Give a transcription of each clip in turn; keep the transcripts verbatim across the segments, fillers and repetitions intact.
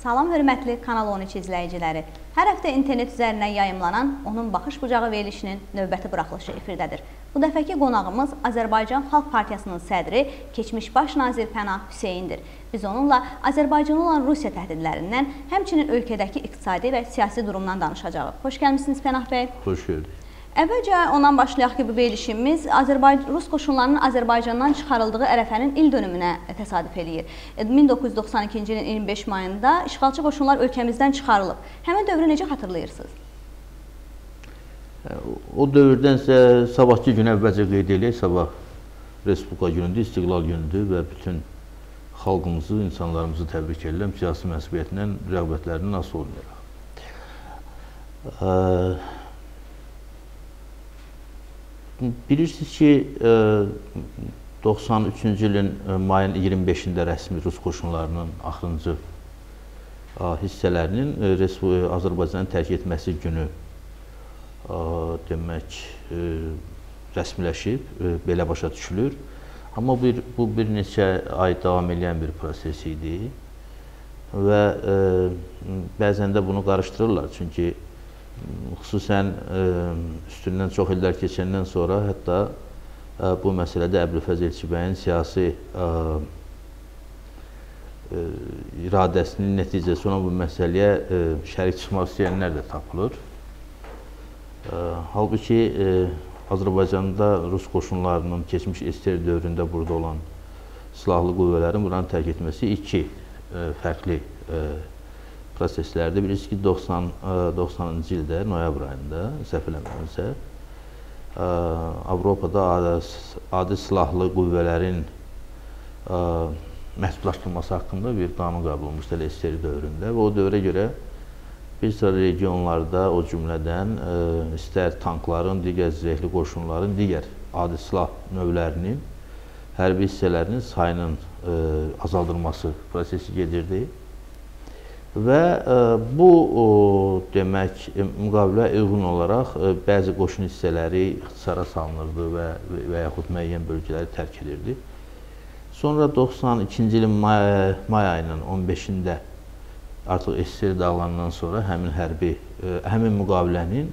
Salam hörmətli Kanal on üç izləyiciləri. Hər həftə internet üzərindən yayımlanan Onun Baxış Bucağı verilişinin növbəti buraxılışı efirdədir. Bu dəfəki qonağımız Azərbaycan Xalq Partiyasının sədri, keçmiş baş nazir Pənah Hüseyndir. Biz onunla Azərbaycana olan Rusiya təhdidlərindən, həmçinin ölkədəki iqtisadi və siyasi durumdan danışacağıq. Xoş gəlmişsiniz Pənah bəy. Xoş gördük. Əvvəlcə ondan başlayaq ki, bu verilişimiz Azərbaycan Rus qoşunlarının Azərbaycandan çıxarıldığı ərəfənin il dönümünə təsadüf eləyir. min doqquz yüz doxsan ikinci ilin iyirmi beş mayında işğalçı qoşunlar ölkəmizdən çıxarılıb. Həmin dövrü necə xatırlayırsınız? O dövrdən isə sabahki gün əvvəlcə qeyd edək, sabah Respublika günüdür, İstiqlal günüdür və bütün xalqımızı, insanlarımızı təbrik edirəm, siyasi məsuliyyətindən rəğbətlərini nasıl olmayaraq. Bilirsiniz ki, doxsan üçüncü ilin mayın iyirmi beşində rəsmi Rus qoşunlarının axırıncı hissələrinin Azərbaycanı tərk etməsi günü demək rəsmiləşib, belə başa düşülür. Amma bu bir neçə ay davam edən bir proses idi və bəzən də bunu qarışdırırlar. Çünki xüsusən üstündən çox illər keçəndən sonra hətta bu məsələdə Əbülfəz Elçibəyin siyasi iradəsinin nəticəsi olan bu məsələyə şərik çıxmaq istəyənlər də tapılır. Halbuki Azərbaycanda Rus qoşunlarının keçmiş S S R dövründə burada olan silahlı qüvvələrin buranı tərk etməsi iki fərqli proseslərdə. Bilirsiniz ki, doxsanıncı ildə, noyabr ayında, səhv eləmirəmsə, Avropada adi silahlı qüvvələrin məhdudlaşdırılması haqqında bir qanun qəbul olunmuşdu S S R dövründə və o dövrə görə bir sıra regionlarda, o cümlədən istər tankların, digər zirehli qoşunların, digər adi silah növlərinin, hərbi hissələrinin sayının azaldılması prosesi gedirdi. Və bu demək müqavilə uyğun olaraq bəzi qoşun hissələri ixtisara salınırdı və yaxud müəyyən bölgələri tərk edirdi. Sonra doxsan ikinci ilin may ayının on beşində artıq S S R dağılandan sonra həmin hərbi, həmin müqavilənin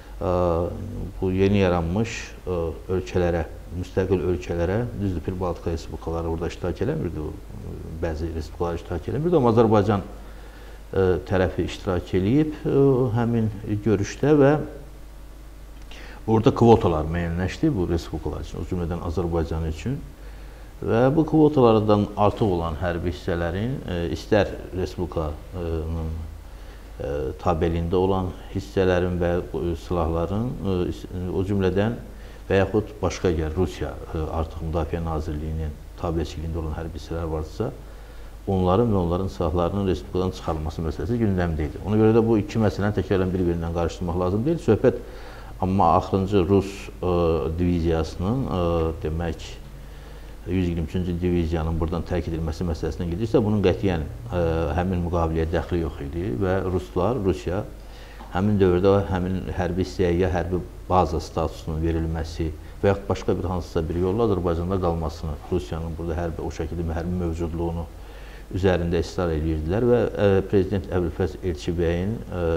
bu yeni yaranmış ölkələrə, müstəqil ölkələrə, düzdür, Pir Baltika Respublikaları burada iştirak eləmirdi, bəzi respublikalar iştirak eləmirdi, amma Azərbaycan tərəfi iştirak eləyib həmin görüşdə və orada kvotalar müəyyənləşdi bu respublikalar üçün, o cümlədən Azərbaycan üçün və bu kvotalardan artıq olan hərbi hissələrin istər respublikanın tabeliyində olan hissələrin və silahların, o cümlədən və yaxud başqa əgər Rusiya artıq Müdafiə Nazirliyinin tabeçiliyində olan hərbi hissələr varsa, onların və onların silahlarının respublikadan çıxarılması məsələsi gündəmdə idi. Ona görə də bu iki məsələni təkrarən bir-birindən qarışdırmaq lazım deyil. Söhbət amma axırıncı Rus diviziyasının demək yüz iyirmi üçüncü diviziyanın buradan tərk edilməsi məsələsindən gedirsə, bunun qətiyyən həmin müqaviləyə dəxli yox idi və Ruslar, Rusiya həmin dövrdə həmin hərbi hissəyə ya hərbi baza statusunun verilməsi və yaxud başqa bir hansısa bir yolla Azərbaycanda qalmasını, Rusiyanın burada hərbi, o şəkildə hərbi mövcudluğunu üzərində israr edirdilər və Prezident Əbülfəz Elçibəyin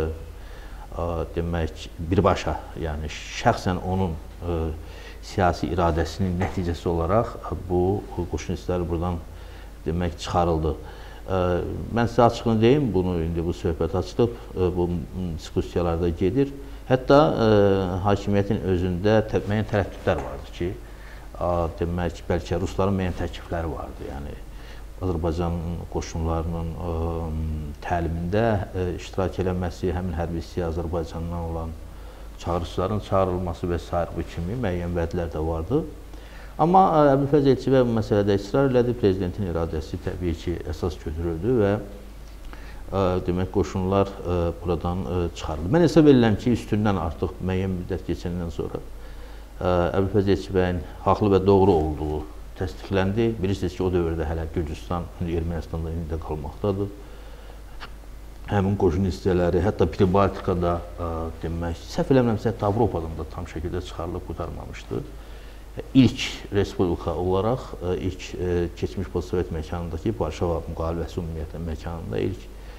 demək birbaşa, yəni şəxsən onun siyasi iradəsinin nəticəsi olaraq bu qoşun hissələri buradan demək çıxarıldı. Mən sizə açıqını deyim, bunu indi bu söhbət açılıb, bu diskussiyalarda gedir. Hətta hakimiyyətin özündə müəyyən tərəddüdlər vardı ki, demək bəlkə Rusların müəyyən təklifləri vardı, yəni Azərbaycan qoşunlarının təlimində iştirak eləməsi, həmin hərbi hissəyə Azərbaycandan olan çağırışçıların çağırılması və s. bu kimi müəyyən vədlər də vardı. Amma Əbülfəz Elçibəy bu məsələdə israr elədi, prezidentin iradəsi təbii ki, əsas götürüldü və demək qoşunlar buradan çıxarıldı. Mən hesab edirəm ki, üstündən artıq müəyyən müddət keçəndən sonra Əbülfəz Elçibəyin haqlı və doğru olduğu təsdiqləndi. Bilirsiniz ki, o dövrdə hələ Gürcüstan, Ermənistanda indi də qalmaqdadır. Həmin qoşun hissələri, hətta Pir Baltikada demək, səhv eləmirəmsə, hətta Avropadan da tam şəkildə çıxarılıb qurtarmamışdı. İlk respublika olaraq, ilk keçmiş postsovet məkanındakı Varşava müqaviləsi ümumiyyətlə məkanında ilk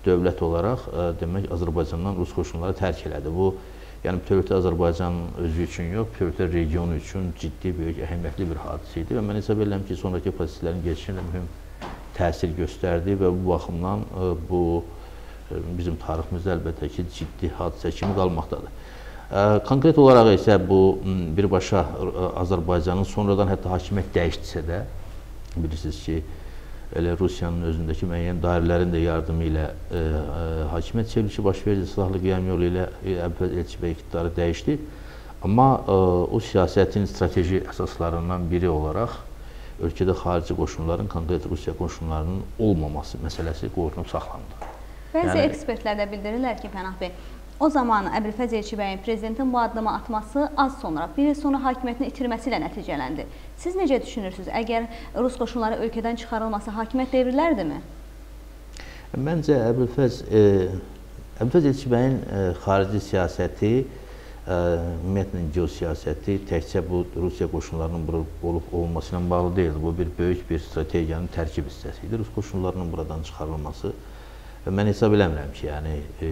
dövlət olaraq demək Azərbaycandan Rus qoşunları tərk elədi. Bu, yəni bütövlükdə Azərbaycanın özü üçün yox, bütövlükdə regionu üçün ciddi, böyük, əhəmiyyətli bir hadisə idi və mən hesab edirəm ki, sonraki proseslərin gedişində mühüm təsir göstərdi və bu baxımdan bu bizim tariximizdə əlbəttə ki, ciddi hadisə kimi qalmaqdadır. Konkret olaraq isə bu birbaşa Azərbaycanın sonradan hətta hakimiyyət dəyişdirsə də, bilirsiniz ki, elə Rusiyanın özündəki müəyyən dairələrin də yardımı ilə e, e, hakimiyyət çevrilişi baş verdi, silahlı qiyam yolu ilə Əbülfəz Elçibəy iqtidarı dəyişdi. Amma e, o siyasətin strateji əsaslarından biri olaraq ölkədə xarici qoşunların, konkret Rusiya qoşunlarının olmaması məsələsi qorunub saxlandı. Bəzi yəni, ekspertlər də bildirirlər ki, Pənah bəy, o zaman Əbülfəz Elçibəyin prezidentin bu addımı atması az sonra, bir il sonra hakimiyyətini itirməsi ilə nəticələndi. Siz necə düşünürsünüz? Əgər Rus qoşunları ölkədən çıxarılması hakimiyyət devrilərdimi? Məncə Əbülfəz, e, Əbülfəz Elçibəyin e, xarici siyasəti, e, ümumiyyətlə geosiyasəti təkcə bu Rusiya qoşunlarının burada olub olması ilə bağlı deyildi. Bu bir böyük bir strategiyanın tərkib hissəsi idi. Rus qoşunlarının buradan çıxarılması. Mən hesab eləmirəm ki, yəni e,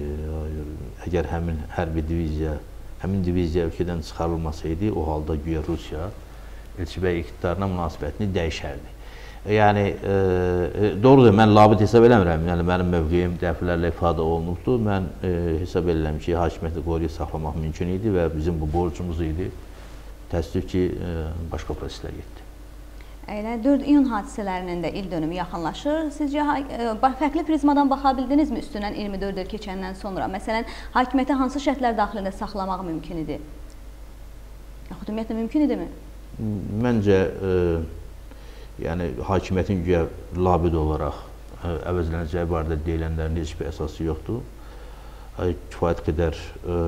əgər həmin hərbi diviziya, həmin diviziya ölkədən çıxarılmasaydı, o halda güya Rusiya Elçibəy iqtidarına münasibətini dəyişərdi. Yəni e, doğrudur, mən labid hesab eləmirəm. Yəni mənim mövqeyim dəfələrlə ifadə olunubdur. Mən e, hesab edirəm ki, hakimiyyəti qoruyub saxlamaq mümkün idi və bizim bu borcumuz idi. Təəssüf ki, e, başqa proseslər getdi. Elə dörd iyun hadisələrinin də il dönümü yaxınlaşır. Sizcə fərqli prizmadan baxa bildinizmi üstündən iyirmi dörd il keçəndən sonra? Məsələn, hakimiyyəti hansı şərtlər daxilində saxlamaq mümkün idi? Yaxud ümumiyyətlə mümkün idimi? Məncə, e, yəni hakimiyyətin güya labid olaraq e, əvəzlənəcəyi barədə deyilənlərin heç bir əsası yoxdur. E, kifayət qədər e,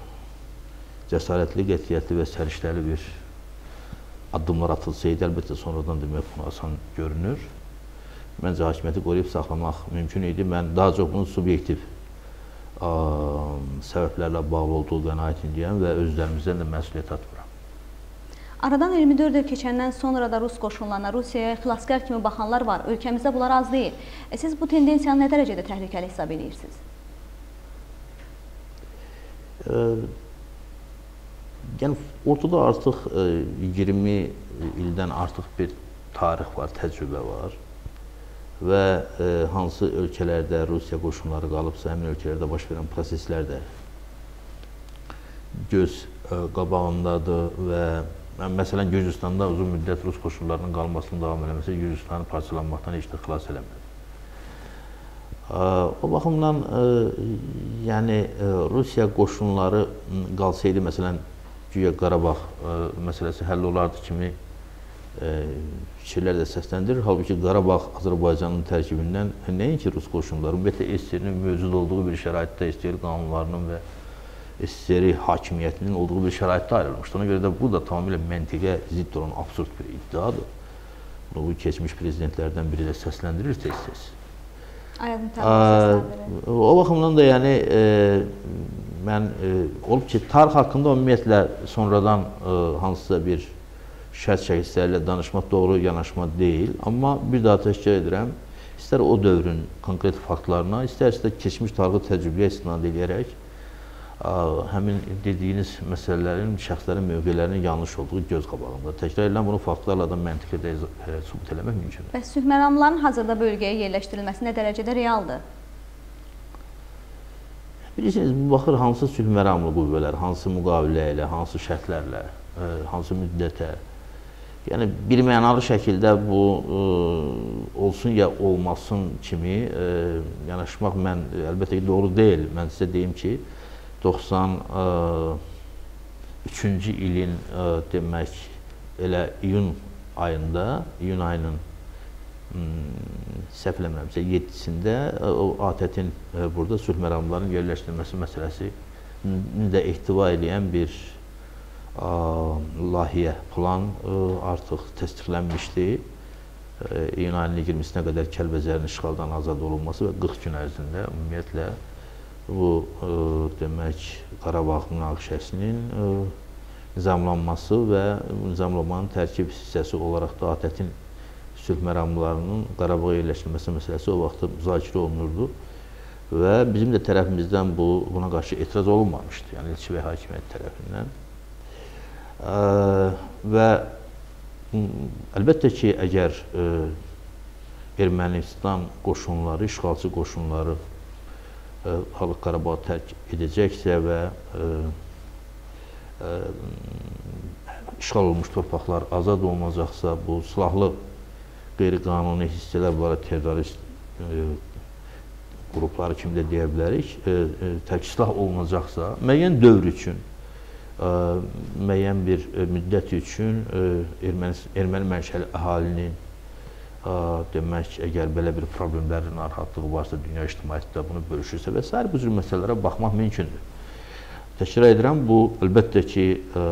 cəsarətli, qətiyyətli və səriştəli bir addımlar atılsaydı, əlbəttə sonradan demək bunu asan görünür. Məncə hakimiyyəti qoruyub saxlamaq mümkün idi. Mən daha çox bunun subyektiv ə, səbəblərlə bağlı olduğu qənaətindəyəm və özlərimizdən də məsuliyyət atmıram. Aradan iyirmi dörd il keçəndən sonra da Rus qoşunlarına, Rusiyaya xilaskar kimi baxanlar var. Ölkəmizdə bunlar az deyil. E, siz bu tendensiyanı nə dərəcədə təhlükəli hesab edirsiniz? E, Yəni, ortada artıq iyirmi ildən artıq bir tarix var, təcrübə var və e, hansı ölkələrdə Rusiya qoşunları qalıbsa, həmin ölkələrdə baş verən proseslər də göz e, qabağındadır və məsələn, Gürcüstanda uzun müddət Rus qoşunlarının qalmasını davam eləməsə, Gürcüstanı parçalanmaqdan heç də xilas eləmədi. O baxımdan, e, yəni, e, Rusiya qoşunları qalsaydı, məsələn, güya Qarabağ ə, məsələsi həll olardı kimi ə, fikirlər də səsləndirir. Halbuki Qarabağ Azərbaycanın tərkibindən nəinki Rus qoşunları, ümumiyyətlə S S R-nin mövcud olduğu bir şəraitdə, S S R qanunlarının və S S R hakimiyyətinin olduğu bir şəraitdə ayrılmışdı. Ona görə də bu da tamamilə məntiqə zidd olan absurd bir iddiadır. Bu keçmiş prezidentlərdən biri də səsləndirir tez-tez. Ayadın təbii səsləndirir. O baxımdan da yəni e, mən e, olub ki, tarix haqqında ümumiyyətlə sonradan e, hansısa bir şərt şəkillərlə danışmaq doğru yanaşma deyil. Amma bir daha təşkil edirəm, istər o dövrün konkret faktlarına, istərsə də keçmiş tarixi təcrübəyə istinad edərək ə, həmin dediyiniz məsələlərin, şəxslərin mövqelərinin yanlış olduğu göz qabağında. Təkrar edilən bunu faktlarla da məntiqə də e, sübut eləmək mümkündür. Bəs sülh məramlarının hazırda bölgəyə yerləşdirilməsi nə dərəcədə realdır? Bilirsiniz, bu baxır hansı sülh məramlı qüvvələr, hansı müqavilə ilə, hansı şərtlərlə, e, hansı müddətə. Yəni, bir mənalı şəkildə bu e, olsun ya olmasın kimi e, yanaşmaq mən əlbəttə ki, doğru deyil. Mən sizə deyim ki, doxsan üçüncü ilin e, demək elə iyun ayında, iyun ayının səhv eləmirəmsə yeddisində o A T T-in burada sülh məramlarının yerləşdirilməsi məsələsini də ehtiva edən bir layihə, plan artıq təsdiqlənmişdi. İyun ayının iyirmisinə qədər Kəlbəcərin işğaldan azad olunması və qırx gün ərzində ümumiyyətlə bu demək Qarabağ münaqişəsinin nizamlanması və nizamlamanın tərkib hissəsi olaraq da A T T-in sülh məramlarının Qarabağa yerləşdirilməsi məsələsi o vaxt müzakirə olunurdu. və bizim də tərəfimizdən bu, buna qarşı etiraz olunmamışdı, yəni elçi və hakimiyyət tərəfindən. Və əlbəttə ki, əgər Ermənistan qoşunları, işğalçı qoşunları Dağlıq Qarabağı tərk edəcəksə və işğal olunmuş torpaqlar azad olunacaqsa, bu silahlı qeyri-qanuni hissələr var, terrorist qrupları kimi də deyə bilərik, tərk silah olunacaqsa, müəyyən dövr üçün, müəyyən bir müddət üçün erməni mənşəli əhalinin demək, əgər belə bir problemləri, narahatlığı varsa, dünya ictimaiyyətdə bunu bölüşürsə və s. bu cür məsələlərə baxmaq mümkündür. Təkrar edirəm, bu əlbəttə ki,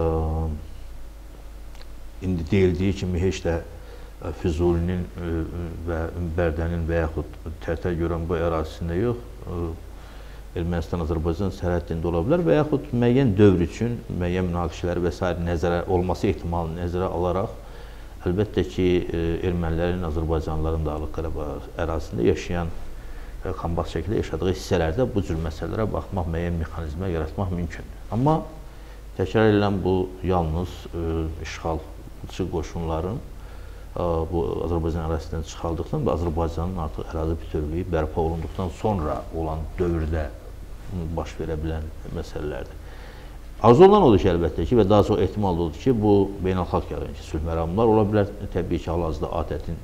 indi deyildiyi kimi heç də Füzulinin və Bərdənin və yaxud Tərtər-Goranboy ərazisində yox, Ermənistan-Azərbaycan sərhəddində ola bilər və yaxud müəyyən dövr üçün müəyyən münaqişələr və s. nəzərə olması ehtimalını nəzərə alaraq, əlbəttə ki, ermənilərin, Azərbaycanlıların Dağlıq Qarabağ ərazisində yaşayan, kombat şəkildə yaşadığı hissələrdə bu cür məsələlərə baxmaq, müəyyən mexanizmə yaratmaq mümkündür. Amma təkrar edilən bu yalnız işğalçı qoşunların bu Azərbaycan ərazisindən çıxaldıqdan və Azərbaycanın artıq ərazi bütövlüyü bərpa olunduqdan sonra olan dövrdə baş verə bilən məsələlərdir. Arzu olunan odur ki, əlbəttə ki, və daha çox ehtimal odur ki, bu beynəlxalq yarınki sülh məramlar ola bilər. Təbii ki, hal-hazırda ATƏT-in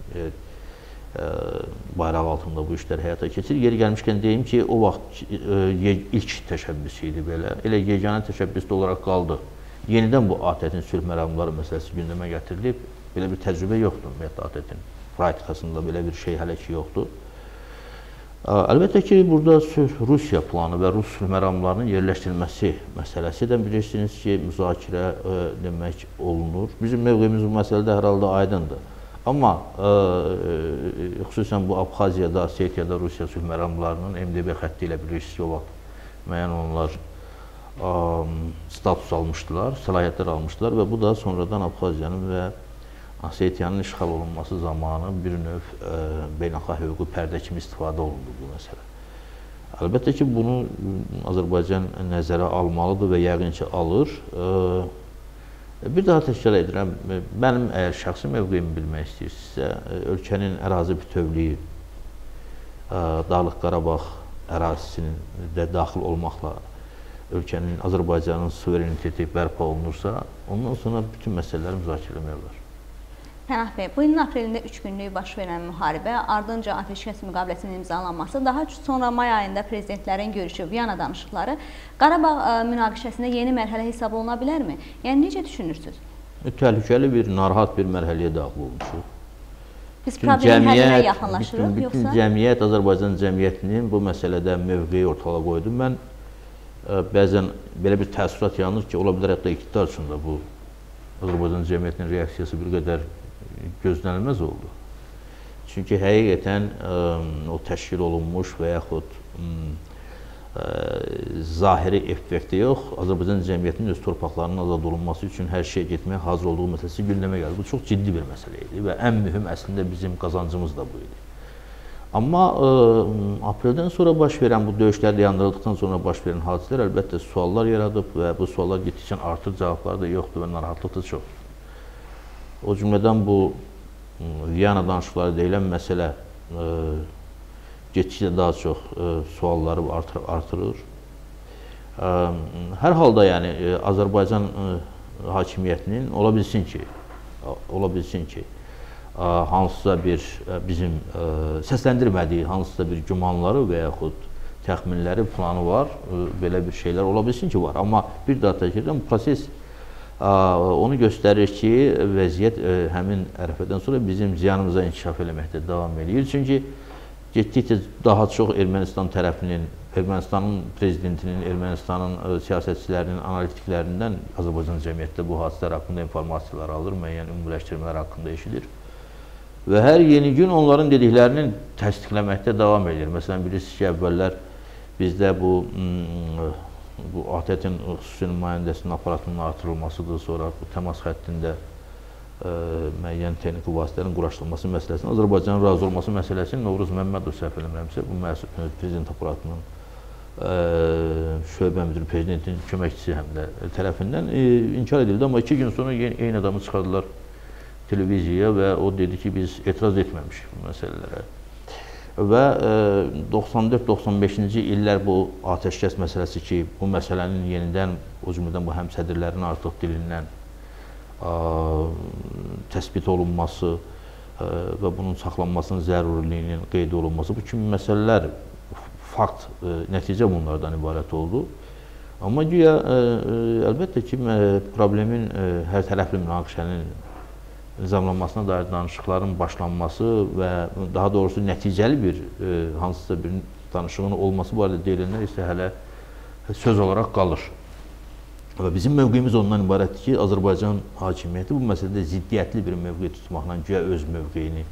bayrağı altında bu işlər həyata keçir. Yeri gəlmişkən deyim ki, o vaxt ilk təşəbbüsü idi belə. Elə yeganə təşəbbüsdə olaraq qaldı. Yenidən bu ATƏT-in sülh məramları məsələsi gündəmə gətirilib. Belə bir təcrübə yoxdur, ümumiyyətlə ATƏT-in praktikasında belə bir şey hələ ki yoxdur. Əlbəttə ki, burada Rusiya planı və Rus sülh məramlarının yerləşdirilməsi məsələsi də bilirsiniz ki, müzakirə demək olunur. Bizim mövqeyimiz bu məsələdə hər halda aydındır. Amma xüsusən bu Abxaziyada, Osetiyada Rusiya sülh məramlarının M D B xətti ilə bilirsiniz ki, o vaxt müəyyən onlar status almışdılar, səlahiyyətlər almışdılar və bu da sonradan Abxaziyanın və Osetiyanın işğal olunması zamanı bir növ beynəlxalq hüquqi pərdə kimi istifadə olundu bu məsələ. Əlbəttə ki, bunu Azərbaycan nəzərə almalıdır və yəqin ki, alır. Bir daha təkrar edirəm, mənim əgər şəxsi mövqeyimi bilmək istəyirsinizsə, ölkənin ərazi bütövlüyü Dağlıq Qarabağ ərazisinin də daxil olmaqla ölkənin, Azərbaycanın suvereniteti bərpa olunursa, ondan sonra bütün məsələləri müzakirə etmək olar. Pənah bəy, bu ilin aprelində üç günlük baş verən müharibə, ardınca atəşkəs müqaviləsinin imzalanması, daha sonra may ayında prezidentlərin görüşü, Viyana danışıqları Qarabağ münaqişəsində yeni mərhələ hesab oluna bilərmi? Yəni, necə düşünürsünüz? Təhlükəli bir, narahat bir mərhələyə daxil olmuşuq. Biz problemin həllinə yaxınlaşırıq, bütün, yoxsa? Bütün cəmiyyət, Azərbaycan cəmiyyətinin bu məsələdə mövqeyi ortala qoydu. Mən bəzən belə bir təəssürat yanır ki, ola bilər hətta iqtidar üçün də bu Azərbaycan cəmiyyətinin reaksiyası bir qədər gözlənilməz oldu. Çünki həqiqətən o təşkil olunmuş və yaxud zahiri effekti yox, Azərbaycan cəmiyyətinin öz torpaqlarının azad olunması üçün hər şey getməyə hazır olduğu məsələsi gündəmə gəldi. Bu çox ciddi bir məsələ idi və ən mühüm əslində bizim qazancımız da bu idi. Amma apreldən sonra baş verən, bu döyüşlər dayandırıldıqdan sonra baş verən hadisələr əlbəttə suallar yaradıb və bu suallar getdikcə artır, cavabları da yoxdur və narahatlıq da çoxdur. O cümlədən bu Viyana danışıqları deyilən məsələ getdikcə daha çox sualları artırır. Hər halda yəni Azərbaycan hakimiyyətinin ola bilsin ki, ola bilsin ki, hansısa bir bizim səsləndirmədiyi hansısa bir gümanları və yaxud təxminləri, planı var, belə bir şeylər ola bilsin ki, var. Amma bir daha təkrar edirəm, proses onu göstərir ki, vəziyyət həmin ərəfədən sonra bizim ziyanımıza inkişaf eləməkdə davam edir. Çünki getdikcə daha çox Ermənistan tərəfinin, Ermənistanın prezidentinin, Ermənistanın siyasətçilərinin, analitiklərindən Azərbaycan cəmiyyətdə bu hadisələr haqqında informasiyalar alır, müəyyən ümumiləşdirmələr haqqında eşidir. Və hər yeni gün onların dediklərinin təsdiqləməkdə davam edir. Məsələn, bilirsiniz ki, əvvəllər bizdə bu bu ATƏT-in xüsusi nümayəndəsinin aparatının artırılmasıdır, sonra bu təmas xəttində müəyyən texniki vasitələrin quraşdırılması məsələsinin, Azərbaycanın razı olması məsələsinin Novruz Məmmədov səhv eləmirəmsə, bu prezident aparatının şöbə müdürü, prezidentin köməkçisi həm də tərəfindən inkar edildi. Amma iki gün sonra eyni adamı çıxardılar televiziyaya və o dedi ki, biz etiraz etməmişik bu məsələlərə. Və doxsan dörd doxsan beşinci illər bu atəşkəs məsələsi ki, bu məsələnin yenidən, o cümlədən bu həmsədrlərin artıq dilindən təsbit olunması və bunun saxlanmasının zərurliyinin qeyd olunması, bu kimi məsələlər, fakt, nəticə bunlardan ibarət oldu. Amma güya, əlbəttə ki, problemin hər tərəfli münaqişənin nizamlanmasına dair danışıqların başlanması və daha doğrusu nəticəli bir hansısa bir danışığın olması barədə deyilənlər isə hələ söz olaraq qalır. Və bizim mövqeyimiz ondan ibarətdir ki, Azərbaycan hakimiyyəti bu məsələdə ziddiyyətli bir mövqey tutmaqla güya öz mövqeyini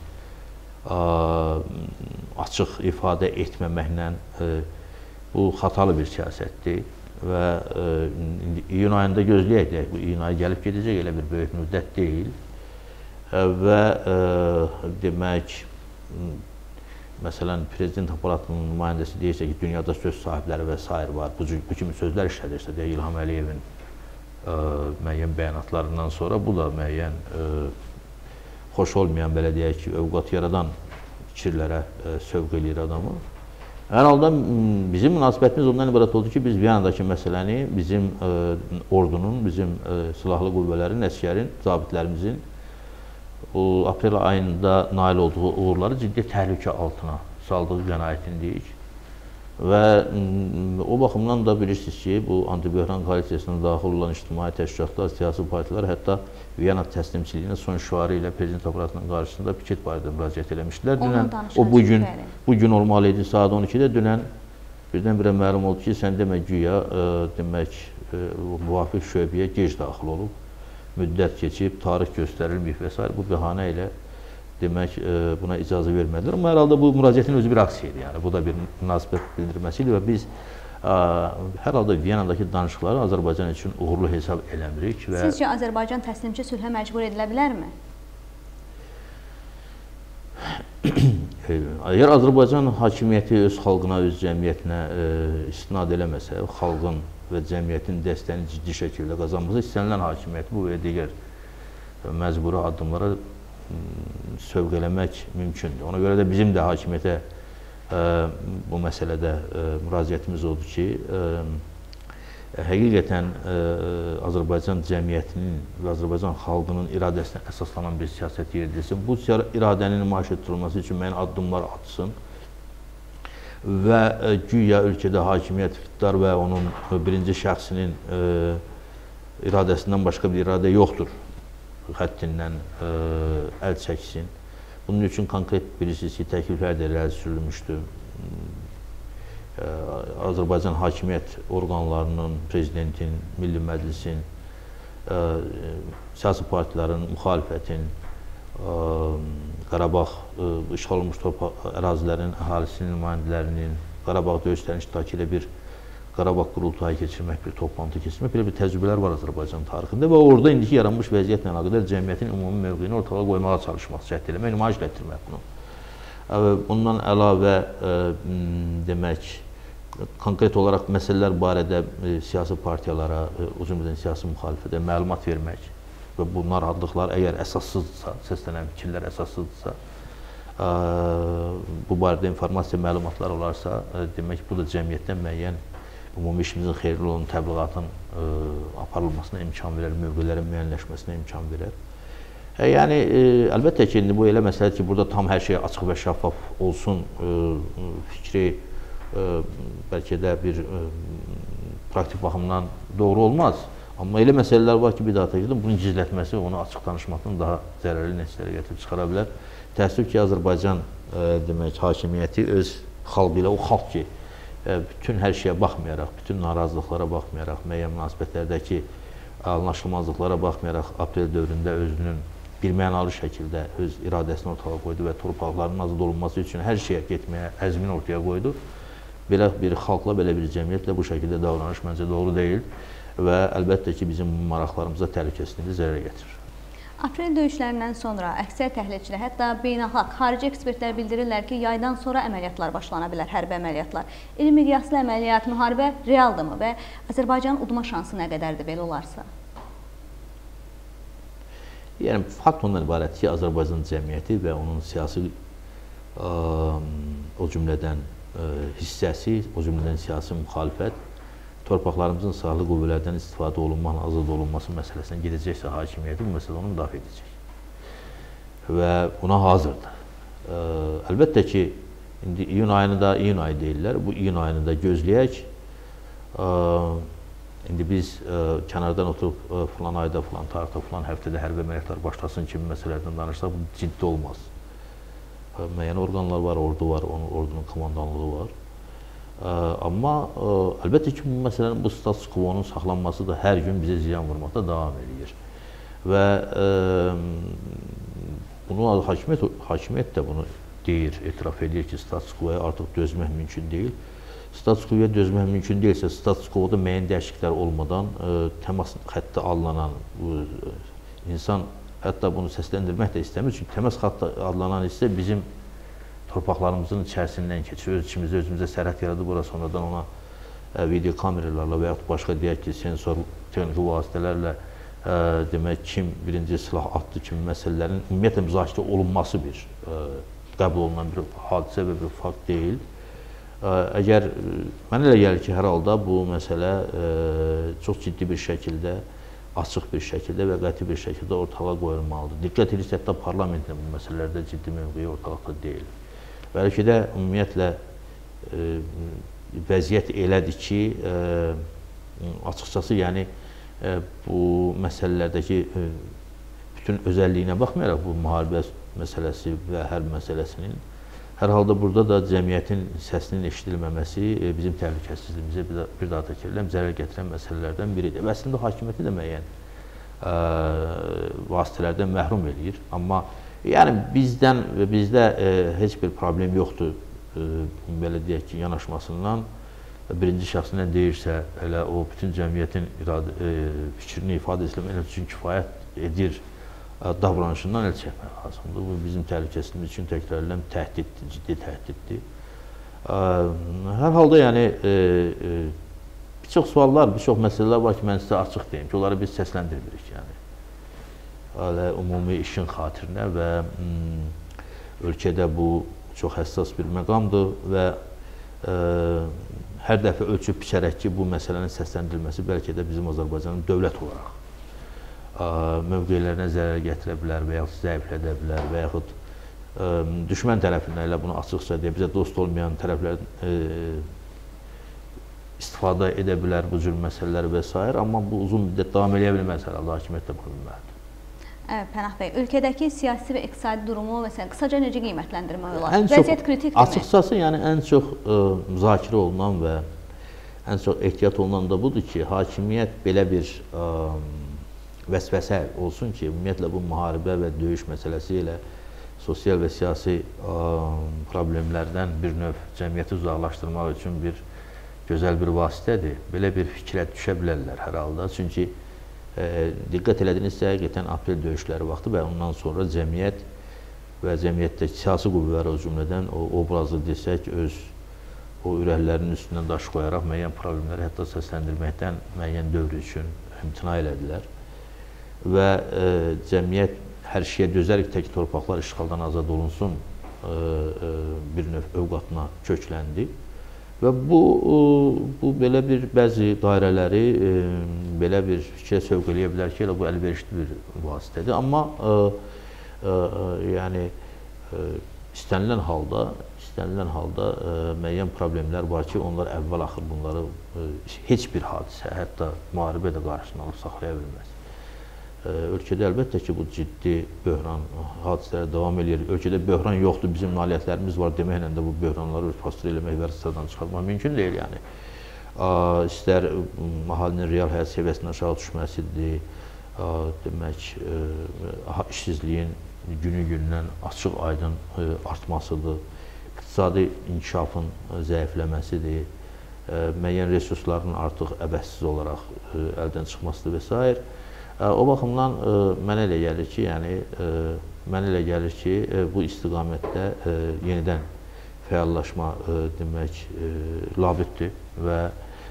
açıq ifadə etməməklə bu xatalı bir siyasətdir və iyun ayında gözləyək deyək, bu iyun ayı gəlib gedəcək, elə bir böyük müddət deyil. Və demək, məsələn, prezident aparatının nümayəndəsi deyirsə ki, dünyada söz sahibləri və s. var, bu kimi sözlər işlədirsə, deyək, İlham Əliyevin müəyyən bəyanatlarından sonra bu da müəyyən xoş olmayan, belə deyək ki, övqat yaradan fikirlərə sövq eləyir adamı. Hər halda bizim münasibətimiz ondan ibarət oldu ki, biz Viyanadakı məsələni bizim ordunun, bizim silahlı qüvvələrin, əsgərin, zabitlərimizin o aprel ayında nail olduğu uğurları ciddi təhlükə altına saldığı qənaətindəyik. Və o baxımdan da bilirsiniz ki, bu anti-böhran koalisiyasına daxil olan ictimai təşkilatlar, siyasi partilər hətta Viyana təslimçiliyinin son şüarı ilə prezident aparatının qarşısında piket barədə müraciət eləmişdilər. Dünən, o bugün, bugün olmalı idi saat on ikidə, dünən birdən-birə məlum oldu ki, sən demək güya, demək, müvafiq şöbəyə gec daxil olub, müddət keçib, tarix göstərilməyib və s. Bu bəhanə ilə demək, buna icazə vermədilər. Amma hər halda bu müraciətin özü bir aksiya idi. Yəni, bu da bir münasibət bildirməsi idi və biz hər halda Viyanadakı danışıqları Azərbaycan üçün uğurlu hesab eləmirik. Sizcə Azərbaycan təslimçi sülhə məcbur edilə bilərmi? Əgər Azərbaycan hakimiyyəti öz xalqına, öz cəmiyyətinə istinad eləməsə, xalqın və cəmiyyətin dəstəyini ciddi şəkildə qazanması istənilən hakimiyyət bu və digər məcburi addımlara sövq eləmək mümkündür. Ona görə də bizim də hakimiyyətə bu məsələdə müraciətimiz odur ki, həqiqətən Azərbaycan cəmiyyətinin və Azərbaycan xalqının iradəsinə əsaslanan bir siyasət yeridilsin. Bu iradənin nümayiş etdirilməsi üçün müəyyən addımlar atsın və güya ölkədə hakimiyyət iqtidar və onun birinci şəxsinin iradəsindən başqa bir iradə yoxdur xəttindən əl çəksin. Bunun üçün konkret bilirsiniz ki, təkliflər də irəli sürülmüşdü. Azərbaycan hakimiyyət orqanlarının, prezidentin, Milli Məclisin, siyasi partilərin, müxalifətin, Qarabağ işğal olunmuş torpaq ərazilərin, əhalisinin nümayəndələrinin Qarabağ döyüşlərinin iştirakı ilə bir Qarabağ qurultayı keçirmək, bir toplantı keçirmək, belə bir təcrübələr var Azərbaycan tarixində və orada indiki yaranmış vəziyyətlə əlaqədar cəmiyyətin ümumi mövqeyini ortalığa qoymağa çalışmaq, cəhd eləmək, nümayiş etdirmək bunu. Bundan əlavə, demək, konkret olaraq məsələlər barədə siyasi partiyalara, o cümlədən siyasi müxalifətə məlumat vermək və bu narahatlıqlar əgər əsassızdırsa, səslənən fikirlər əsassızdırsa, bu barədə informasiya məlumatlar olarsa, demək bu da cəmiyyətdən müəyyən ümumi işimizin xeyirli olan təbliğatın aparılmasına imkan verər, mövqələrin müəyyənləşməsinə imkan verər. Yəni, əlbəttə ki, bu elə məsələdir ki, burada tam hər şey açıq və şəffaf olsun fikri bəlkə də bir praktik baxımdan doğru olmaz. Amma elə məsələlər var ki, bir daha təkrar bunun gizlətməsi, onu açıq danışmaqdan daha zərərli nəticələrə gətirib çıxara bilər. Təəssüf ki, Azərbaycan demək, hakimiyyəti öz xalqı ilə, o xalq ki, bütün hər şeyə baxmayaraq, bütün narazılıqlara baxmayaraq, müəyyən münasibətlərdəki anlaşılmazlıqlara baxmayaraq, aprel dövründə özünün birmənalı şəkildə öz iradəsini ortaya qoydu və torpaqlarının azad olunması üçün hər şeyə getməyə əzmini ortaya qoydu. Belə bir xalqla, belə bir cəmiyyətlə bu şəkildə davranış məncə doğru deyil və əlbəttə ki, bizim maraqlarımıza təhlükəsizliyi zərər gətirir. Aprel döyüşlərindən sonra əksər təhlilçilər, hətta beynəlxalq, xarici ekspertlər bildirirlər ki, yaydan sonra əməliyyatlar başlana bilər, hərbi əməliyyatlar. İri miqyaslı əməliyyat, müharibə realdırmı və Azərbaycanın udma şansı nə qədərdir belə olarsa? Yəni, fakt ondan ibarət ki, Azərbaycan cəmiyyəti və onun siyasi ə, o cümlədən ə, hissəsi, o cümlədən siyasi müxalifət torpaqlarımızın silahlı qüvvələrdən istifadə olunmaqla azad olunması məsələsinə gedəcəksə hakimiyyəti bu məsələ onu müdafiə edəcək. Və buna hazırdır. Ə, əlbəttə ki, indi iyun ayını da iyun ayı deyirlər. Bu iyun ayını da gözləyək. Ə, indi biz ə, kənardan oturub ə, filan ayda, filan tarixdə, filan həftədə hərbi əməliyyatlar başlasın kimi məsələlərdən danışsaq, bu ciddi olmaz. Ə, müəyyən orqanlar var, ordu var, onun, ordunun komandanlığı var. Ə, amma ə, əlbəttə ki, bu məsələnin, bu status quo-nun saxlanması da hər gün bizə ziyan vurmaqda davam edir. Və ə, bunu hakimiyyət, hakimiyyət də bunu deyir, etiraf edir ki, status quo-ya artıq dözmək mümkün deyil. Status quo-ya dözmək mümkün deyilsə, status quo-da müəyyən dəyişikliklər olmadan ə, təmas xətti alınan ə, insan hətta bunu səsləndirmək də istəmir. Çünki təmas xətti alınan isə bizim torpaqlarımızın içərisindən keçir, öz içimizdə özümüzə sərhəd yaradıb, bura sonradan ona ə, video kameralarla və yaxud başqa deyək ki, sensor texniki vasitələrlə ə, demək, kim birinci silah atdı kimi məsələlərin ümumiyyətlə müzakirə olunması bir ə, qəbul olunan bir hadisə və bir fakt deyil. Ə, əgər mənə elə gəlir ki, hər halda bu məsələ ə, çox ciddi bir şəkildə, açıq bir şəkildə və qəti bir şəkildə ortalığa qoyulmalıdır. Diqqət edirsə, hətta parlamentin bu məsələlərdə ciddi mövqeyi ortalıqda deyil. Bəlkə də ümumiyyətlə e, vəziyyət elədir ki, e, açıqcası, yəni e, bu məsələlərdəki e, bütün özəlliyinə baxmayaraq bu müharibə məsələsi və hərb məsələsinin, hər halda burada da cəmiyyətin səsinin eşidilməməsi e, bizim təhlükəsizliyimizə bir, bir daha təkərləm zərər gətirən məsələlərdən biridir. Və əslində hakimiyyəti də müəyyən e, vasitələrdən məhrum eləyir. Amma yəni bizdən və bizdə e, heç bir problem yoxdur, e, belə deyək ki, yanaşmasından. Birinci şəxs nə deyirsə, elə o bütün cəmiyyətin iradə, e, fikrini ifadə etmək üçün kifayət edir e, davranışından əl çəkmək lazımdır. Bu bizim təhlükəsizliyimiz üçün təkrarlanan təhdiddir, ciddi təhdiddir. E, hər halda yəni e, e, bir çox suallar, bir çox məsələlər var ki, mən sizə açıq deyim ki, onları biz səsləndirmirik yəni. Hələ ümumi işin xatirinə və m, ölkədə bu çox həssas bir məqamdır və ə, hər dəfə ölçüb biçərək ki, bu məsələnin səsləndirilməsi bəlkə də bizim Azərbaycanın dövlət olaraq ə, mövqelərinə zərər gətirə bilər və yaxud zəiflədə bilər və yaxud ə, düşmən tərəfindən elə bunu açıqca deyə bizə dost olmayan tərəflər ə, istifadə edə bilər bu cür məsələlər və s. Amma bu uzun müddət davam edə bilməz herhalde, hakimiyyət də bunu bilməlidir. Pənah bəy, ölkədəki siyasi və iqtisadi durumu məsələn qısaca necə qiymətləndirmək olar? Vəziyyət kritikdirmi? Açıqcası, yəni ən çox ə, müzakirə olunan və ən çox ehtiyat olunan da budur ki, hakimiyyət belə bir ə, vəsvəsə olsun ki, ümumiyyətlə bu müharibə və döyüş məsələsi ilə sosial və siyasi ə, problemlərdən bir növ cəmiyyəti uzaqlaşdırmaq üçün bir gözəl bir vasitədir. Belə bir fikrə düşə bilərlər hər halda. Çünki E, diqqət elədinizsə, həqiqətən aprel döyüşləri vaxtı və ondan sonra cəmiyyət və cəmiyyətdəki siyasi qüvvələr o cümlədən o obrazı desək, öz o ürəklərinin üstündən daş qoyaraq müəyyən problemləri hətta səsləndirməkdən müəyyən dövr üçün imtina elədilər. Və e, cəmiyyət hər şeyə dözərək tək torpaqlar işğaldan azad olunsun e, e, bir növ övqatına kökləndi. Və bu, bu belə bir bəzi dairələri e, belə bir fikrə sövq eləyə bilər ki, elə bu əlverişli bir vasitədir. Amma e, e, yəni e, istənilən halda, istənilən halda e, müəyyən problemlər var ki, onlar əvvəl-axır bunları e, heç bir hadisə, hətta müharibə də qarşısını alıb saxlaya bilməz. E, ölkədə əlbəttə ki, bu ciddi böhran hadisələri davam edir. Ölkədə böhran yoxdur, bizim nailiyyətlərimiz var deməklə də bu böhranları örtbasdır eləmək və sıradan çıxartmaq mümkün deyil. Yəni. A, istər əhalinin real həyat səviyyəsinin aşağı düşməsidir, a, demək, e, işsizliyin günü-gündən açıq aydın e, artmasıdır, iqtisadi inkişafın zəifləməsidir, e, müəyyən resursların artıq əbəssiz olaraq e, əldən çıxmasıdır və s. O baxımdan mənə elə gəlir ki, yəni mənə elə gəlir ki, bu istiqamətdə yenidən fəallaşma demək labüddür və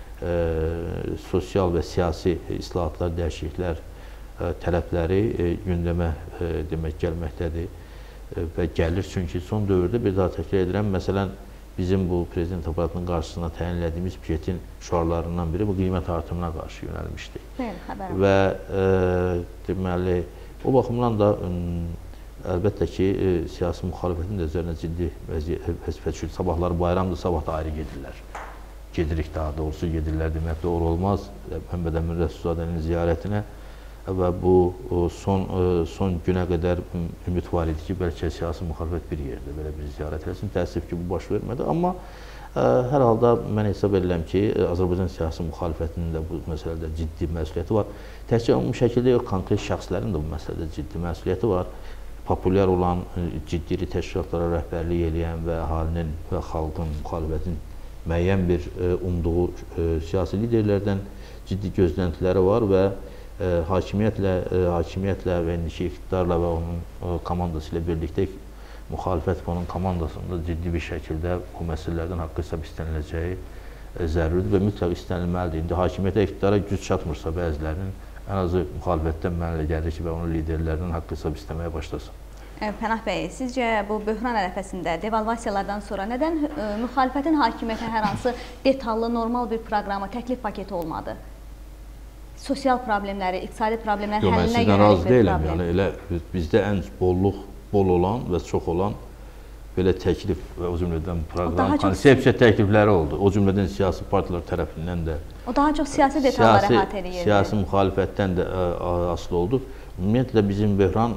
sosial və siyasi islahatlar, dəyişikliklər tələbləri gündəmə demək gəlməkdədir və gəlir. Çünki son dövrdə bir daha təkrar edirəm, məsələn, bizim bu prezident aparatının qarşısına təyin edildiyimiz biudžetin şüarlarından biri bu qiymət artımına qarşı yönəlmişdi. Və deməli, o baxımdan da əlbəttə ki, siyasi müxalifətin də üzərinə ciddi vəzifə düşür. Sabahları bayramdır, sabah da ayrı gedirlər. Gedirik daha doğrusu, gedirlər demək doğru olmaz. Məmməd Əmin Rəsulzadənin ziyarətinə və bu son, son günə qədər ümid var idi ki, bəlkə siyasi müxalifət bir yerdə belə bir ziyarət eləsin. Təəssüf ki, bu baş vermədi. Amma hər halda mən hesab edirəm ki, Azərbaycan siyasi müxalifətinin də bu məsələdə ciddi məsuliyyəti var. Təkcə ümumi şəkildə yox, konkret şəxslərin də bu məsələdə ciddi məsuliyyəti var. Populyar olan, ciddi təşkilatlara rəhbərlik eləyən və əhalinin və xalqın, müxalifətin müəyyən bir umduğu siyasi liderlərdən ciddi gözləntiləri var və hakimiyyətlə, hakimiyyətlə və indiki iqtidarla və onun komandası ilə birlikdə müxalifət və onun komandasında ciddi bir şəkildə bu məsələlərdən haqq hesab istəniləcəyi zəruridir və mütləq istənilməlidir. İndi hakimiyyətə, iqtidara güc çatmırsa bəzilərinin, ən azı müxalifətdən mənə elə gəlir ki, və onun liderlərindən haqq hesab istəməyə başlasın. Pənah bəy, sizcə bu böhran ərəfəsində devalvasiyalardan sonra nədən müxalifətin hakimiyyətə hər hansı detallı, normal bir proqramı, təklif paketi olmadı? Sosial problemləri, iqtisadi problemlər həllinə yönəlik bir problem. Yəni, elə bizdə ən bolluq, bol olan və çox olan belə təklif və o cümlədən proqram, konsepsiya təklifləri oldu. O cümlədən siyasi partiyalar tərəfindən də. O daha çox siyasi detallara əhatə edir. Siyasi müxalifətdən də asılı oldu. Ümumiyyətlə, bizim böhran,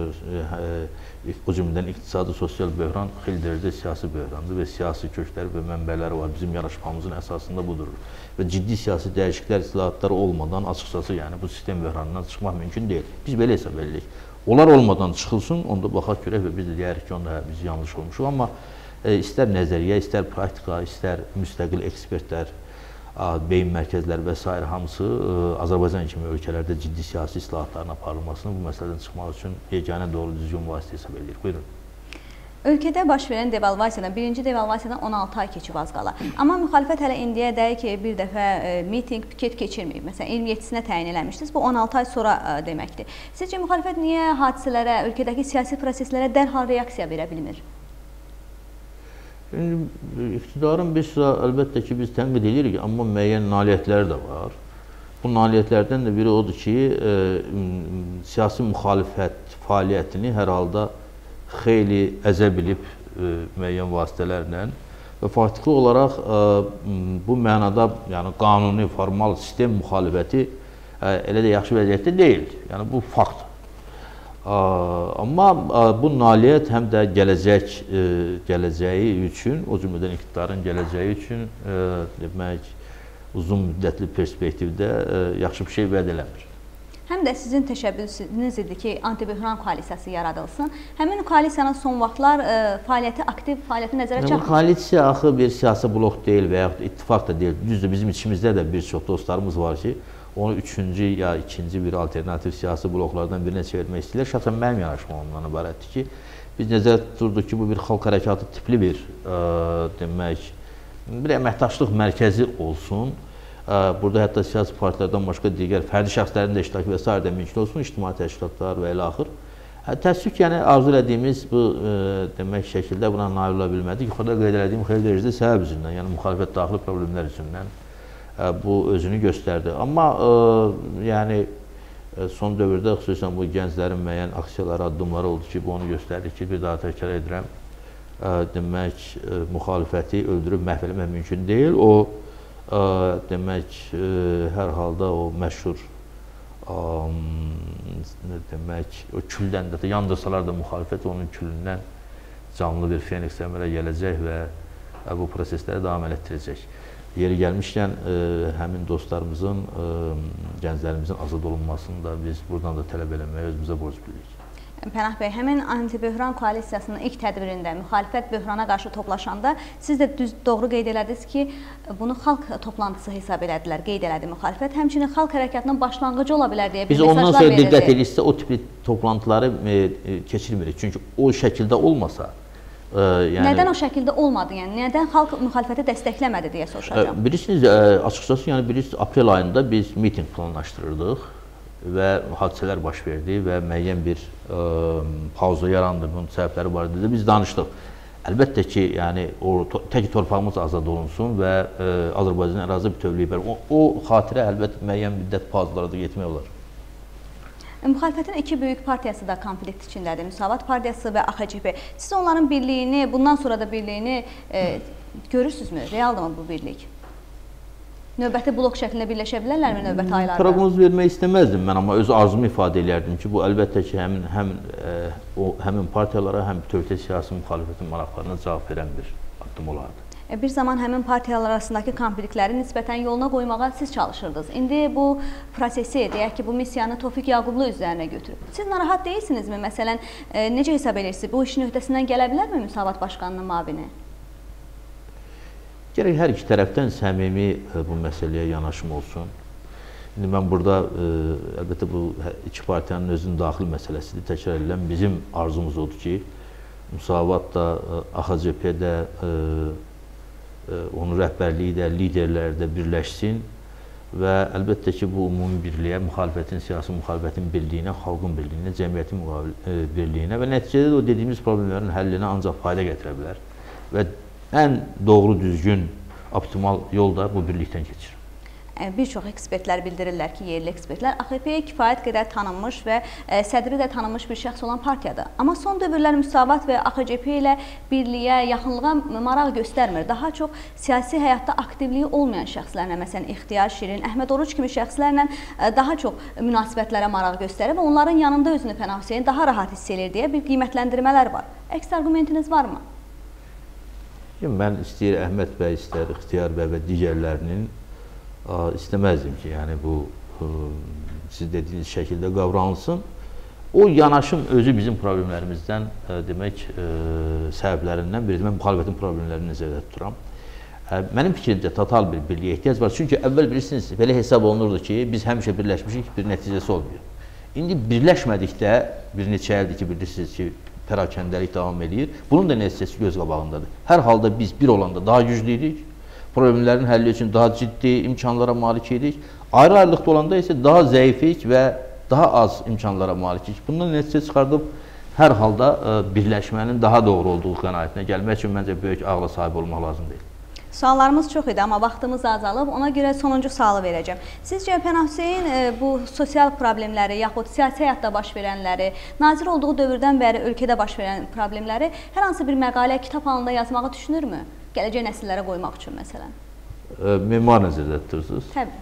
o cümlədən iqtisadi, sosial böhran xeyli dərəcədə siyasi böhrandır və siyasi kökləri və mənbələri var. Bizim yanaşmamızın əsasında budur. Və ciddi siyasi dəyişikliklər, islahatlar olmadan açıqcası, yəni bu sistem böhranından çıxmaq mümkün deyil. Biz belə hesab edirik. Onlar olmadan çıxılsın, onda baxaq görək və biz də deyərik ki, onda biz yanlış olmuşuq. Amma istər nəzəriyyə, istər praktika, istər müstəqil ekspertlər, beyin mərkəzləri və s. hamısı Azərbaycan kimi ölkələrdə ciddi siyasi islahatların aparılmasını bu məsələdən çıxmaq üçün yeganə doğru düzgün vasitə hesab edir. Buyurun. Ölkədə baş verən devalvasiyadan, birinci devalvasiyadan on altı ay keçib az qala. Amma müxalifət hələ indiyə dəyir ki, bir dəfə miting, piket keçirməyib. Məsələn, iyirmi yeddisinə təyin eləmişdiniz. Bu on altı ay sonra deməkdir. Sizcə müxalifət niyə hadisələrə, ölkədəki siyasi proseslərə dərhal reaksiya verə bilmir? İqtidarın bir sıra əlbəttə ki, biz tənqid edirik, amma müəyyən nailiyyətləri də var. Bu nailiyyətlərdən də biri odur ki, siyasi müxalifət fəaliyyətini hər halda xeyli əzə bilib müəyyən vasitələrlə və faktiki olaraq bu mənada, yəni qanuni, formal sistem müxalifəti elə də yaxşı vəziyyətdə deyil. Yəni bu faktdır. Amma bu nailiyyət həm də gələcək, gələcəyi üçün, o cümlədən iqtidarın gələcəyi üçün demək, uzun müddətli perspektivdə yaxşı bir şey vəd eləmir. Həm də sizin təşəbbüsünüz idi ki, anti-böhran koalisiyası yaradılsın. Həmin koalisiyanın son vaxtlar fəaliyyəti, aktiv fəaliyyəti nəzərə çarpır. Bu koalisiya axı bir siyasi blok deyil və yaxud ittifaq da deyil. Düzdür, bizim içimizdə də bir çox dostlarımız var ki, onu üçüncü ya ikinci bir alternativ siyasi bloklardan birinə çevirmək istəyirlər. Şəxsən mənim yanaşmam ondan ibarətdir ki, biz nəzərdə tuturduq ki, bu bir xalq hərəkatı tipli bir, demək, bir əməkdaşlıq mərkəzi olsun. Burada hətta siyasi partilərdən başqa digər fərdi şəxslərin də iştirakı və s. də mümkün olsun, ictimai təşkilatlar və elə axır. Təəssüf ki, yəni arzu elədiyimiz bu demək şəkildə buna nail ola bilmədik. Yuxarıda qeyd elədiyim xeyli dərəcədə səbəb üzündən, yəni müxalifət daxili problemlər üzündən bu özünü göstərdi. Amma yəni son dövrdə xüsusən bu gənclərin müəyyən aksiyaları, addımları oldu ki, bu onu göstərdi ki, bir daha təkrar edirəm, demək, müxalifəti öldürüb məhv eləmək mümkün deyil. O demək, hər halda o məşhur demək, o küldən də yandırsalar da müxalifət onun külündən canlı bir Feniks əmələ gələcək və bu prosesləri davam elətdirəcək. Yeri gəlmişkən, həmin dostlarımızın, gənclərimizin azad olunmasını da biz buradan da tələb eləməyə özümüzə borc bilirik. Pənah bəy, həmin anti-böhran koalisiyasının ilk tədbirində müxalifət böhrana qarşı toplaşanda siz də düz doğru qeyd elədiniz ki, bunu xalq toplantısı hesab elədilər, qeyd elədi müxalifət. Həmçinin xalq hərəkatının başlanğıcı ola bilər deyə bir Biz mesajlar verildi. Biz ondan sonra diqqət edirsə, o tipli toplantıları e, e, keçirmirik. Çünki o şəkildə olmasa... E, yəni, nədən o şəkildə olmadı? Yəni, nədən xalq müxalifəti dəstəkləmədi deyə soruşacağım. E, bilirsiniz, e, açıqçası, yəni, bilirsiniz, aprel ayında biz miting planlaşdırırdıq və hadisələr baş verdi və müəyyən bir ə, pauza yarandı, bunun səbəbləri var idi. Biz danışdıq. Əlbəttə ki, yəni o tək torpağımız azad olunsun və ə, Azərbaycan ərazi bütövlüyü bər. O, o xatirə əlbəttə müəyyən müddət pauzalara da getmək olar. Müxalifətin iki böyük partiyası da konflikt içindədir. Müsavat Partiyası və A X C P. Siz onların birliyini, bundan sonra da birliyini e, görürsünüzmü? Realdırmı bu birlik? Növbəti blok şəklində birləşə bilərlərmi növbəti aylarda? Proqnoz vermək istəməzdim mən, amma öz arzumu ifadə edərdim ki, bu əlbəttə ki, həmin, həm, ə, o, həmin partiyalara, həm bütövlükdə siyasi müxalifətin maraqlarına cavab verən bir addım olardı. E, bir zaman həmin partiyalar arasındakı konfliktləri nisbətən yoluna qoymağa siz çalışırdınız. İndi bu prosesi, deyək ki, bu missiyanı Tofiq Yaqublu üzərinə götürüb. Siz narahat deyilsinizmi? Məsələn, e, necə hesab edirsiniz? Bu işin öhdəsindən gələ bilərmi Müsavat Başqanının müavini? Gərək hər iki tərəfdən səmimi bu məsələyə yanaşım olsun. İndi mən burada, əlbəttə bu iki partiyanın özünün daxili məsələsidir, təkrar edilən bizim arzumuz odur ki, Müsavat da, A X C P də, onun rəhbərliyi də, liderləri də birləşsin və əlbəttə ki, bu ümumi birliyə, müxalifətin, siyasi müxalifətin birliyinə, xalqın birliyinə, cəmiyyətin birliyinə və nəticədə də o dediyimiz problemlərin həllinə ancaq fayda gətirə bilər və ən doğru, düzgün, optimal yol da bu birlikdən keçir. Bir çox ekspertlər bildirirlər ki, yerli ekspertlər A X P kifayət qədər tanınmış və sədri də tanınmış bir şəxs olan partiyadır. Amma son dövrlər Müsavat və A X C P ilə birliyə, yaxınlığa maraq göstərmir. Daha çox siyasi həyatda aktivliyi olmayan şəxslərlə, məsələn, İxtiyar Şirin, Əhməd Oruc kimi şəxslərlə daha çox münasibətlərə maraq göstərir və onların yanında özünü Pənah Hüseyn daha rahat hiss edir deyə bir qiymətləndirmələr var. Əks argumentiniz varmı? Mən istəyir Əhməd bəy, istər İxtiyar bəy və digərlərinin istəməzdim ki, yəni bu siz dediyiniz şəkildə qavranılsın. O yanaşım özü bizim problemlərimizdən demək səbəblərindən biridir. Mən müxalifətin problemlərini nəzərdə tuturam. Mənim fikrimcə total bir birliyə ehtiyac var. Çünki əvvəl bilirsiniz, belə hesab olunurdu ki, biz həmişə birləşmişik, bir nəticəsi olmuyor. İndi birləşmədikdə, bir neçə ildir ki, bilirsiniz ki, pərakəndəlik davam edir. Bunun da nəticəsi göz qabağındadır. Hər halda biz bir olanda daha güclüydük. Problemlərin həlli üçün daha ciddi imkanlara malik idik. Ayrı-ayrılıqda olanda isə daha zəifik və daha az imkanlara malikik. Bundan nəticə çıxardıb hər halda birləşmənin daha doğru olduğu qənaətinə gəlmək üçün məncə böyük ağla sahib olmaq lazım deyil. Suallarımız çox idi, amma vaxtımız azalıb. Ona görə sonuncu sualı verəcəm. Sizcə Pənah Hüseyn bu sosial problemləri, yaxud siyasi həyatda baş verənləri, nazir olduğu dövrdən bəri ölkədə baş verən problemləri hər hansı bir məqalə, kitab halında yazmağı düşünürmü? Gələcək nəsillərə qoymaq üçün, məsələn. Memar nəzərdə tutursunuz? Təbii.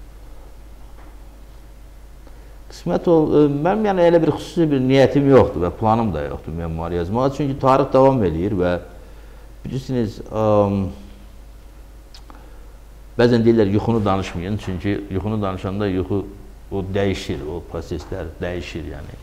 Qismət ol, mənim yəni elə bir xüsusi bir niyyətim yoxdur və planım da yoxdur memar yazmağa. Çünki tarix davam edir və bilirsiniz, bəzən deyirlər, yuxunu danışmayın. Çünki yuxunu danışanda yuxu o dəyişir, o proseslər dəyişir yəni.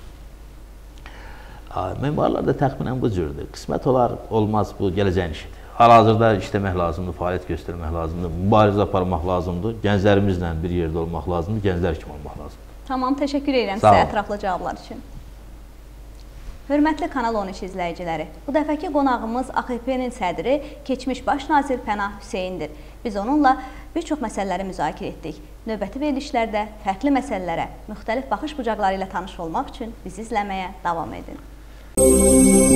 Memarlar da təxminən bu cürdür. Qismət olar, olmaz, bu gələcəyin işidir. Hal-hazırda işləmək lazımdır, fəaliyyət göstərmək lazımdır, mübarizə aparmaq lazımdır, gənclərimizlə bir yerdə olmaq lazımdır, gənclər kimi olmaq lazımdır. Tamam, təşəkkür edirəm sizə ətraflı cavablar üçün. Hörmətli Kanal on üç izləyiciləri, bu dəfəki qonağımız A X P-nin sədri, keçmiş baş nazir Pənah Hüseyndir. Biz onunla bir çox məsələləri müzakirə etdik. Növbəti verilişlərdə fərqli məsələlərə, müxtəlif baxış bucaqları ilə tanış olmaq üçün bizi izləməyə davam edin.